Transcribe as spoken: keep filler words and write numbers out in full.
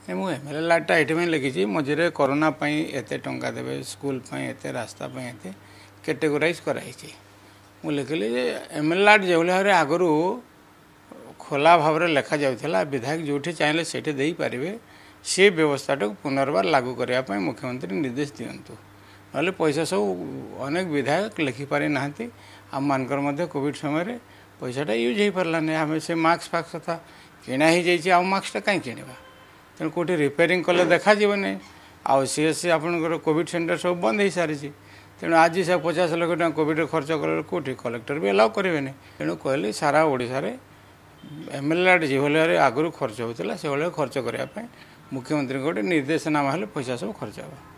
ମୁଁ ଏମଏଲଏ ଲାଟଟା ଏଇଥିପାଇଁ ଲେଖିଛି ମଝିରେ କରୋନା ପାଇଁ ଏତେ ଟଙ୍କା ଦେବେ ସ୍କୁଲ ପାଇଁ ଏତେ ରାସ୍ତା ପାଇଁ ଏତେ କ୍ୟାଟେଗୋରାଇଜ୍ କରାହେଇଛି ମୁଁ ଲେଖିଲି ଯେ ଏମଏଲଏ ଲାଟ ଯେଉଁଭଳି ଭାବରେ ଆଗରୁ ଖୋଲା ଭାବରେ ଲେଖାଯାଉଥିଲା ବିଧାୟକ ଯେଉଁଠି ଚାହିଁଲେ ସେଇଠି ଦେଇପାରିବେ ସେ ବ୍ୟବସ୍ଥାଟାକୁ ପୁନର୍ବାର ଲାଗୁ କରିବା ପାଇଁ ମୁଖ୍ୟମନ୍ତ୍ରୀ ନିର୍ଦ୍ଦେଶ ଦିଅନ୍ତୁ ନହେଲେ ପଇସା ସବୁ ଅନେକ ବିଧାୟକ ଲେଖିପାରି ନାହାନ୍ତି ଆମମାନଙ୍କର ମଧ୍ୟ କୋଭିଡ଼ ସମୟରେ ପଇସାଟା ୟୁଜ୍ ହେଇପାରିଲାନି ଆମେ ସେ ମାସ୍କ ଫାକ୍ସ କଥା କିଣା ହେଇଯାଇଛି ଆଉ ମାସ୍କଟା କାହିଁ କିଣିବା ତେଣୁ କେଉଁଠି ରିପେୟାରିଂ କଲେ ଦେଖାଯିବନି ଆଉ ସିଏ ସି ଆପଣଙ୍କର କୋଭିଡ଼ ସେଣ୍ଟର ସବୁ ବନ୍ଦ ହେଇସାରିଛି ତେଣୁ ଆଜି ସେ ପଚାଶ ଲକ୍ଷ ଟଙ୍କା କୋଭିଡ଼ରେ ଖର୍ଚ୍ଚ କଲେ କେଉଁଠି କଲେକ୍ଟର ବି ଆଲାଉ କରିବେନି ତେଣୁ କହିଲି ସାରା ଓଡ଼ିଶାରେ ଏମଏଲଏ ଯେଭଳି ଭାବରେ ଆଗରୁ ଖର୍ଚ୍ଚ ହେଉଥିଲା ସେଭଳି ଖର୍ଚ୍ଚ କରିବା ପାଇଁ ମୁଖ୍ୟମନ୍ତ୍ରୀଙ୍କ ଗୋଟେ ନିର୍ଦ୍ଦେଶନାମା ହେଲେ ପଇସା ସବୁ ଖର୍ଚ୍ଚ ହେବ।